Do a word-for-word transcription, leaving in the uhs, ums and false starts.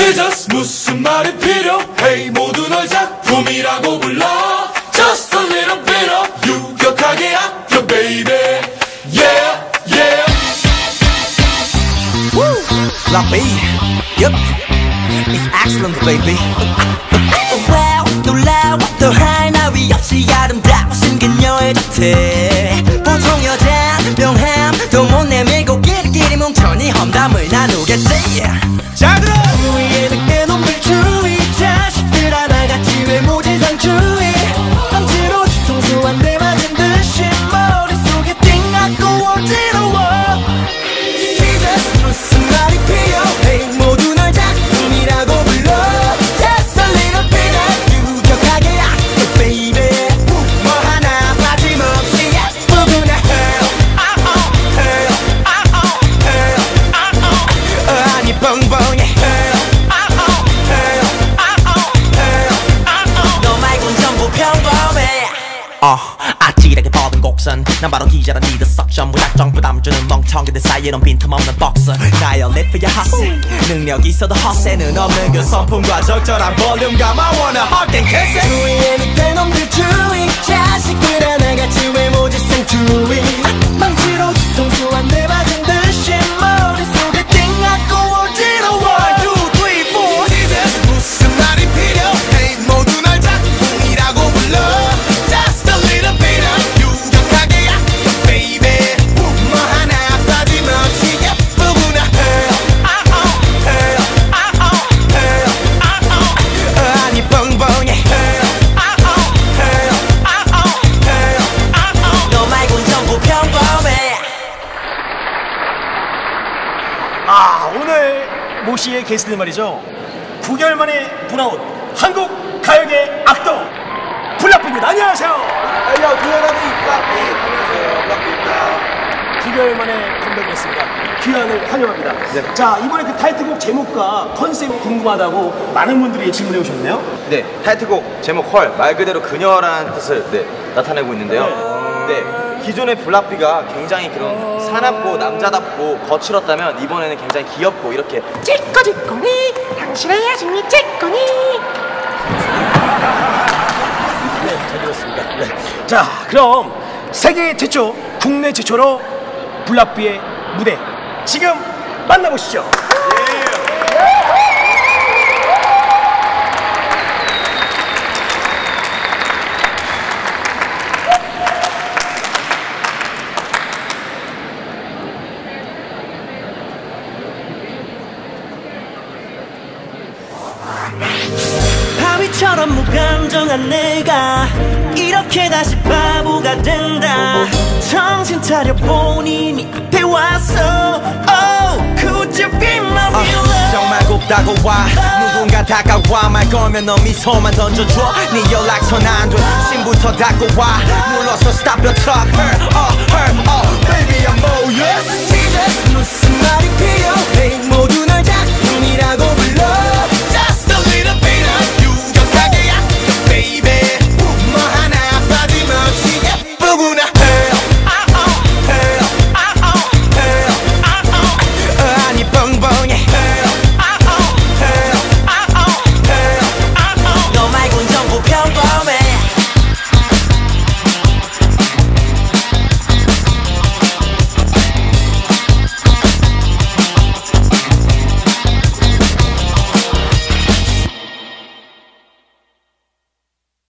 Jesus 무슨 말이 필요해 모두 널 작품이라고 불러 Just a little bit of 유격하게 아껴 baby Yeah yeah Woo Love me Yup It's excellent baby Wow 놀라워 또 하나 위 없이 아름다우신 그녀의 자태 보통 여자 명함 또 못 내밀고 끼리끼리 뭉쳐니 험담을 나누겠지 잘 들어 주위에 늦게 놈들 주의 자식들 하나같이 외모지상주의 억지로 뒤통수 한 대 맞은 듯이 머릿속에 띵하고 어지러워 Jesus 무슨 말이 필요해 모두 널 작품이라고 불러 Just a little bit of 유격하게 아껴 baby 뭐 하나 빠짐없이 예쁘구나 Hell Hell Hell Hell 아니 뻥뻥해 Hell Hell Hell 너 말곤 전부 평범해 어 아찔하게 뻗은 곡선 난 바로 기자란 니들 석션 무작정 부담 주는 멍청이들 사이에 빈틈없는 복선 나의 리프야 헛세 능력 있어도 헛세는 없는 그 성품과 적절한 볼륨감 I wanna hug and kiss it 주위에 밑에 놈들 주의 자식들 하나같이 외모지상 주의 망치로 뒤통수 한 대 맞은 듯이 머릿속에 띵하고 어지러워 one, two, three, four Jesus 무슨 말이 필요해 모두 날 작품이라고 불러 Just a little bit of 유격하게 아껴 baby 뭐 하나 빠짐없이 예쁘구나 Hell Hell Hell 아니 뻥뻥해 Hell Hell 너 말곤 전부 평범해 아 오늘 모시의 게스트들 말이죠 구 개월 만에 돌아온 한국 가요계 악동 블락비입니다. 안녕하세요. 안녕 구현하는 블락비 안녕하세요 블락비입니다. 구 개월 만에 컴백을 했습니다. 귀환을 환영합니다. 네. 자 이번에 그 타이틀곡 제목과 컨셉이 궁금하다고 많은 분들이 질문해 오셨네요. 네 타이틀곡 제목 헐 말 그대로 그녀라는 뜻을 네, 나타내고 있는데요. 네. 기존의 블락비가 굉장히 그런 사납고 남자답고 거칠었다면 이번에는 굉장히 귀엽고 이렇게 찌꺼찌꺼니 당신의 야심이 찌꺼니. 네, 잘 들었습니다. 네. 자, 그럼 세계 최초, 국내 최초로 블락비의 무대 지금 만나보시죠. 바위처럼 무감정한 내가 이렇게 다시 바보가 된다 정신 차려 본인이 앞에 왔어 Oh, could you be my real love 정말 곱다고 와 누군가 다가와 말 걸면 너 미소만 던져줘 네 연락선 안 돼 신부터 닫고 와 눌러서 stop your truck Her, oh, her, oh, baby I'm all yours Jesus 무슨 말이 필요해